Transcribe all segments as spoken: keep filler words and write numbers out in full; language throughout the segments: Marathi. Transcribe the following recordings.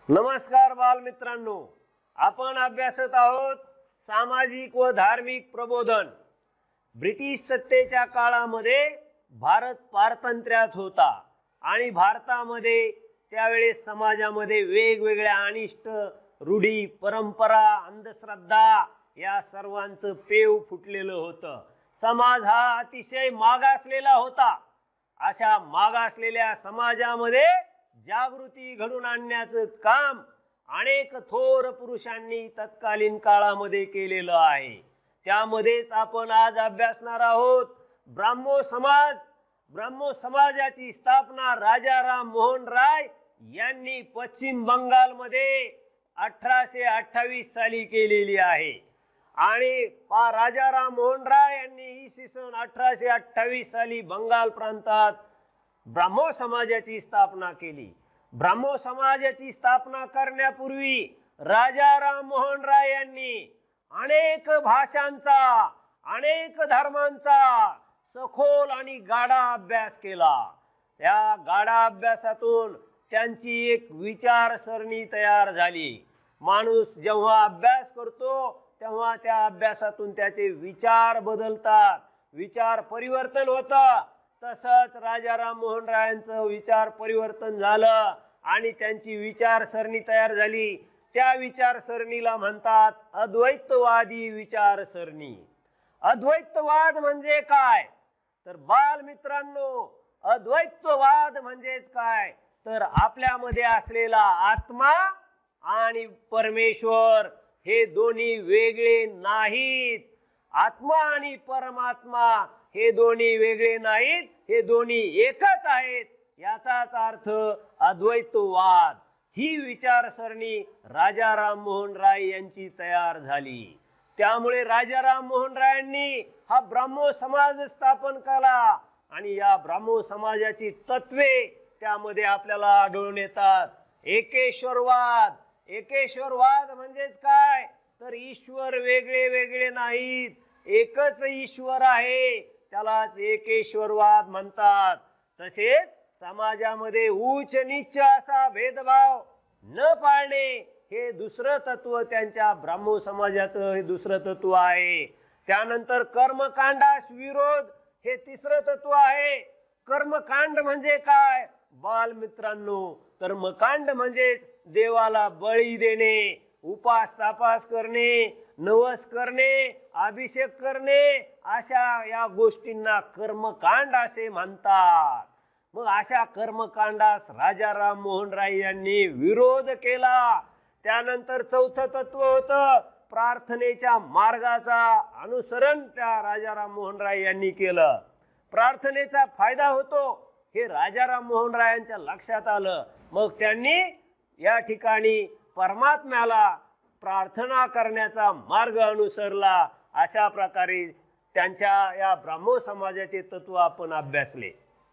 नमस्कार बालमित्रांनो, आपण अभ्यासत आहोत सामाजिक व धार्मिक प्रबोधन। ब्रिटिश सत्तेच्या काळामध्ये भारत पारतंत्र्यात होता आणि भारतामध्ये त्यावेळेस समाजामध्ये वेगवेगळ्या अनिष्ट रूढी, परंपरा, अंधश्रद्धा या सर्वांचं पेव फुटलेलं होतं। समाज हा अतिशय मागासलेला होता। अशा मागासलेल्या समाजामध्ये जागृती घडून आणण्याचं काम अनेक थोर पुरुषांनी तत्कालीन काळामध्ये केलेलं आहे। त्यामध्येच आपण आज अभ्यासणार आहोत ब्राह्मो समाज। ब्राह्मो समाजाची स्थापना राजाराम मोहन राय यांनी पश्चिम बंगालमध्ये अठराशे अठ्ठावीस साली केलेली आहे। आणि राजाराम मोहन राय यांनी इसवी सन अठराशे अठ्ठावीस साली बंगाल प्रांतात ब्राह्मो समाजाची स्थापना केली। ब्राह्मो समाजाची स्थापना करण्यापूर्वी राजाराम मोहन राय यांनी अनेक भाषांचा, अनेक धर्मांचा सखोल आणि गाढा अभ्यास केला। त्या गाढा अभ्यासातून त्यांची एक विचारसरणी तयार झाली। माणूस जेव्हा अभ्यास करतो तेव्हा त्या अभ्यासातून त्याचे विचार बदलतात, विचार परिवर्तन होतं। तसंच राजाराम मोहन रायांचं विचार परिवर्तन झालं आणि त्यांची विचारसरणी तयार झाली। त्या विचारसरणीला म्हणतात अद्वैतवादी विचारसरणी। अद्वैतवाद म्हणजे काय तर बालमित्रांनो, अद्वैतवाद म्हणजेच काय तर आपल्यामध्ये असलेला आत्मा आणि परमेश्वर हे दोन्ही वेगळे नाहीत। आत्मा आणि परमात्मा हे दोन्ही वेगळे नाहीत, हे दोन्ही एकच आहेत, याचाच अर्थ अद्वैतवाद। ही विचारसरणी राजाराम मोहन राय यांची तयार झाली। त्यामुळे राजाराम मोहन रायांनी हा ब्राह्मो समाज स्थापन केला आणि या ब्राह्मो समाजाची तत्वे त्यामध्ये आपल्याला आढळून येतात। एकेश्वरवाद। एकेश्वरवाद म्हणजेच काय तर ईश्वर वेगळे वेगळे नाहीत, एकच ईश्वर आहे, त्यालाच एकेश्वरवाद म्हणतात। तसेच समाजामध्ये उच्च नीच असा भेदभाव न पाळणे हे दुसरं तत्व त्यांच्या ब्राह्मो समाजाचं हे दुसरं तत्व आहे। त्यानंतर कर्मकांडास विरोध हे तिसरं तत्व आहे। कर्मकांड म्हणजे काय बालमित्रांनो, कर्मकांड म्हणजेच देवाला बळी देणे, उपास तापास करणे, नवस करणे, अभिषेक करणे, अशा या गोष्टींना कर्मकांड असे म्हणतात। मग अशा कर्मकांडास राजाराम मोहन राय यांनी विरोध केला। त्यानंतर चौथं तत्व होतं प्रार्थनेच्या मार्गाचा अनुसरण त्या राजाराम मोहन राय यांनी केलं। प्रार्थनेचा फायदा होतो हे राजाराम मोहन रायांच्या लक्षात आलं। मग त्यांनी या ठिकाणी परमात्म्याला प्रार्थना करण्याचा मार्ग अनुसरला। अशा प्रकारे त्यांच्या या ब्राह्मो समाजाचे तत्व आपण अभ्यासले।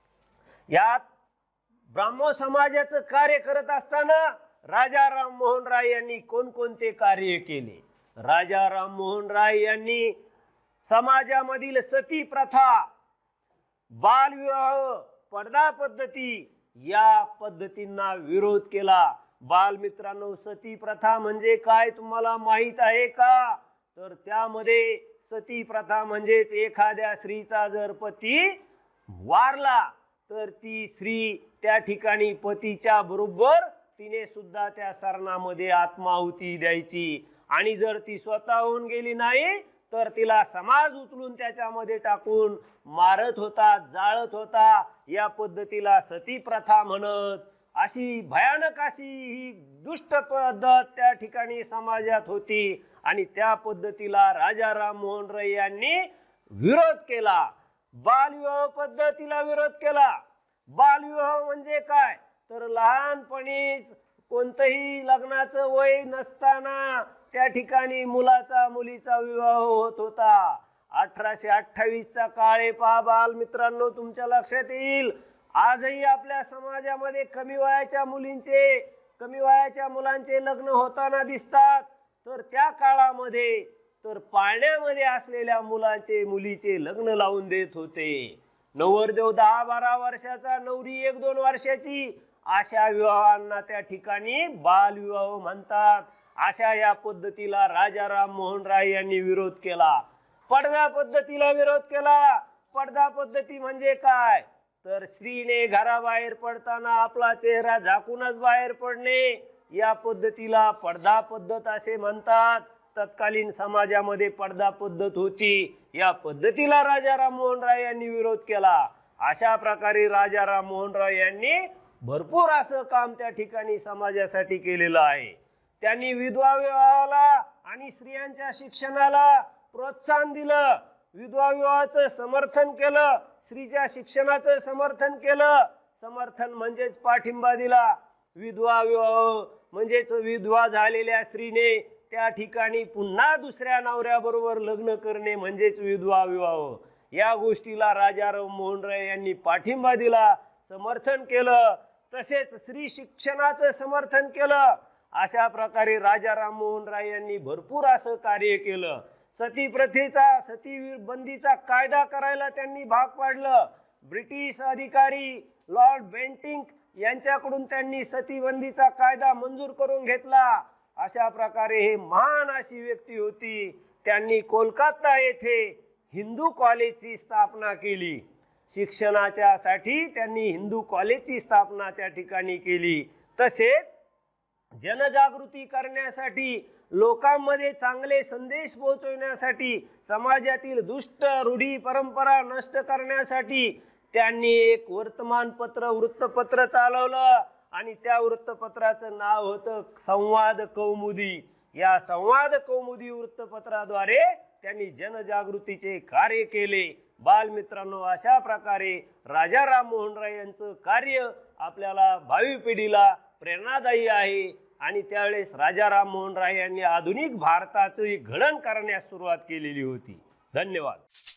यात ब्राह्मो समाजाचं कार्य करत असताना राजाराम मोहन राय यांनी कोणकोणते कार्य केले। राजाराम मोहन राय यांनी समाजामधील सती प्रथा, बालविवाह, पडदा पद्धती या पद्धतींना विरोध केला। बालमित्रांनो, सती प्रथा म्हणजे काय तुम्हाला माहित आहे का तर त्यामध्ये सती प्रथा म्हणजेच एखाद्या स्त्रीचा जर पती वारला तर ती स्त्री त्या ठिकाणी पतीच्या बरोबर तिने सुद्धा त्या सरणामध्ये आत्माहुती द्यायची आणि जर ती स्वतःहून गेली नाही तर तिला समाज उचलून त्याच्यामध्ये टाकून मारत होता, जाळत होता। या पद्धतीला सती प्रथा म्हणत। अशी भयानक अशी ही दुष्ट पद्धत त्या ठिकाणी समाजात होती आणि त्या पद्धतीला राजाराम मोहन राय यांनी विरोध केला। बालविवाह पद्धतीला विरोध केला। बालविवाह म्हणजे काय तर लहानपणीच कोणतंही लग्नाचं वय नसताना त्या ठिकाणी मुलाचा मुलीचा विवाह होत होता। अठराशे अठ्ठावीस चा काळ आहे पहा बालमित्रांनो, तुमच्या लक्षात येईल आजही आपल्या समाजामध्ये कमी वयाच्या मुलींचे, कमी वयाच्या मुलांचे लग्न होताना दिसतात। तर त्या काळामध्ये तर पाळण्यामध्ये असलेल्या मुलाचे मुलीचे लग्न लावून देत होते। नवरदेव दहा बारा वर्षाचा, नवरी एक दोन वर्षाची अशा विवाहांना त्या ठिकाणी बालविवाह म्हणतात. अशा या पद्धतीला राजा राममोहन राय यांनी विरोध केला. पडदा पद्धतीला विरोध केला. पडदा पद्धती म्हणजे काय तर स्त्रीने घराबाहेर पडताना आपला चेहरा झाकूनच बाहेर पडणे, या पद्धतीला पडदा पद्धत असे म्हणतात. तत्कालीन समाजामध्ये पडदा पद्धत होती. या पद्धतीला राजा राममोहन राय यांनी विरोध केला. अशा प्रकारे राजा राममोहन राय यांनी भरपूर असं काम त्या ठिकाणी समाजासाठी केलेलं आहे. त्यांनी विधवा विवाहाला आणि स्त्रियांच्या शिक्षणाला प्रोत्साहन दिलं. विधवा विवाहाचं समर्थन केलं. स्त्रीच्या शिक्षणाचं समर्थन केलं. समर्थन म्हणजेच पाठिंबा दिला. विधवा विवाह म्हणजेच विधवा झालेल्या स्त्रीने त्या ठिकाणी पुन्हा दुसऱ्या नवऱ्याबरोबर लग्न करणे म्हणजेच विधवा विवाह. या गोष्टीला राजा राममोहन राय यांनी पाठिंबा दिला, समर्थन केलं. तसेच स्त्री शिक्षणाचं समर्थन केलं. अशा प्रकारे राजा राममोहन राय यांनी भरपूर असं कार्य केलं. सती प्रथेचा सती बंदीचा कायदा करायला त्यांनी भाग पाडलं. ब्रिटिश अधिकारी लॉर्ड बेंटिंक यांच्याकडून त्यांनी सतीबंदीचा कायदा मंजूर करून घेतला. अशा प्रकारे हे महान अशी व्यक्ती होती. त्यांनी कोलकाता येथे हिंदू कॉलेजची स्थापना केली. शिक्षणाच्या साठी त्यांनी हिंदू कॉलेजची स्थापना त्या ठिकाणी केली. तसेच जनजागृती करण्यासाठी, लोकांमध्ये चांगले संदेश पोहोचवण्यासाठी, समाजातील दुष्ट रूढी परंपरा नष्ट करण्यासाठी त्यांनी एक वर्तमानपत्र वृत्तपत्र चालवलं आणि त्या वृत्तपत्राचं नाव होतं संवाद कौमुदी. या संवाद कौमुदी वृत्तपत्राद्वारे त्यांनी जनजागृतीचे कार्य केले. बालमित्रांनो, अशा प्रकारे राजा राममोहन राय यांचं कार्य आपल्याला भावी पिढीला प्रेरणादायी आहे. आणि त्यावेळेस राजा राममोहन राय यांनी आधुनिक भारताचे घडण करण्यास सुरुवात केलेली होती. धन्यवाद.